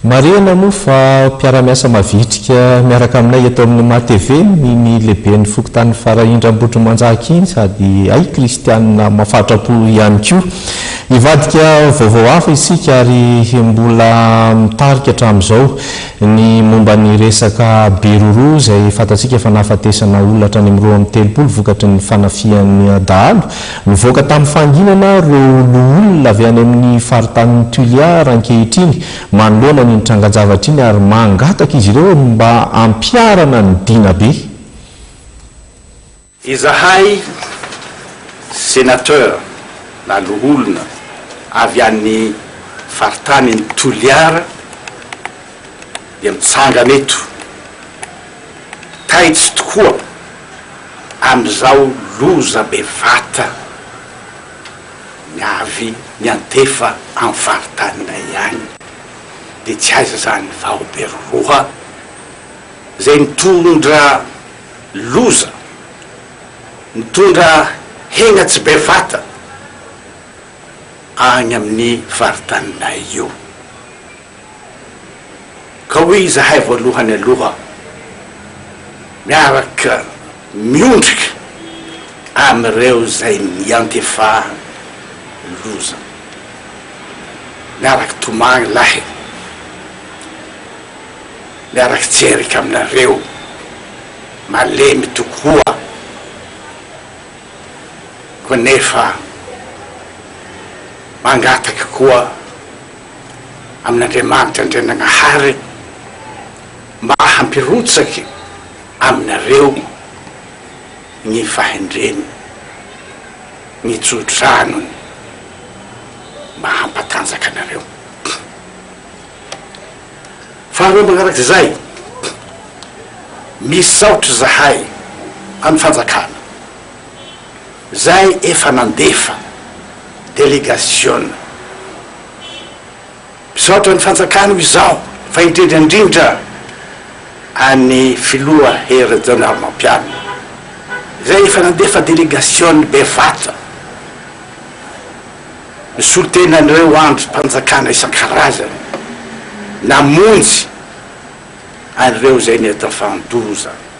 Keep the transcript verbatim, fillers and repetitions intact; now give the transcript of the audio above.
Marina moa fa mpiara-miasa mavitrika miaraka aminay eto amin'ny Ma T V ny lehiben'ny Fokontany Faraindram-Botry Manjaka sady ay kristianina mafatrapo ihany koa. Ivadika vaovao hafa isika ary mbola mitarika hatramin'izao ny momba ny resaka beroro izay fantatsika fa nahafatesana olona hatrany amin'ny roa amby telopolo vokatry ny fanafian'ny dahalo. Nivoaka tamin'ny fanginana ireo olona avy any amin'ny faritanin'ny Tuilia ankehitriny manoloana ny trangajavatra iny ary mangataka izy ireo mba ampiarana ny dinabe. Izahay sénateur na loholona avy any faritany ny Toliara dia mitsangana eto taitsy tokoa amin'izao loza bevata miavy miantefa amin'ny faritanina ihany dia tsy aiza zany vaoberoroha zay mitondra loza mitondra hengatsy bevata agny amin'ny faritanina io. Ka hoy izahay voalohany aloha miaraka miondrika amin'ireo zay miantefa loza, miaraka tomagny lahy, miaraka tserika aminareo malemy tokoa konefa mangataka koa amin'Andriamanitra Andrianagnahary mba hampirotsaky aminareo ny fahendreny ny tsodranony mba hampatanjaka anareo. Faharoa magnaraky zay misaotry zahay amin'ny fanjakana zay efa nandefa délégation misaotra ny fanjakana izao fa indrindrandrindra any filoha Hery Jeanard Mampiano zay efa nandefa délégation bevata misolotena an'ireo andro mpanjakana isan-karazany namonjy an'ireo zay ny eto fandoza